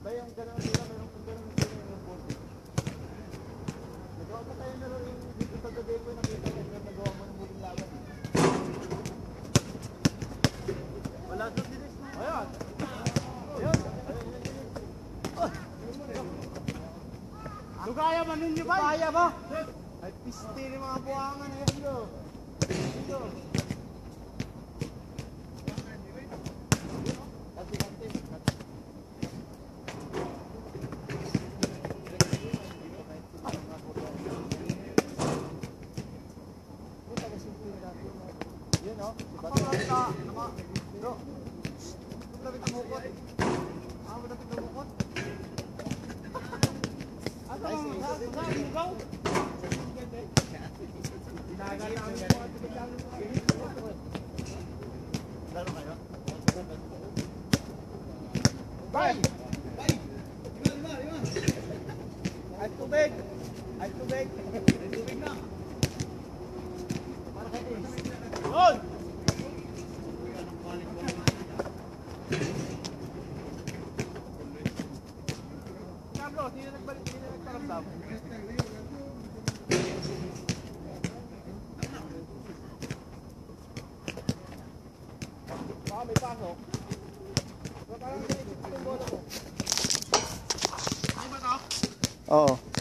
yung gano'n nila, meron kung gano'n nila yung bote. Nagawa pa tayo na rin yung dito sa gabi ko nakita ko na nagawa mo ng muling laban. Wala doon din. Ayan. Ayan. Lugaya ba ninyo ba? Lugaya ba? Ay piste ni mga buwangan na yan do. Dito. Yun o, si Bata. Bro, lapit ang hukot. Lapit ang hukot. Asa ang lugaw? Tinagal na ang mga tinagal. Laro kayo? Bye! Lima! Ay tubig! Ay tubig! Ay tubig na! Para kayo Yun! Bro, sino nagbalik? Sino nagparamdam? Baka may pasok. Parang may isip itong bola mo. Ay ba ito? Oo.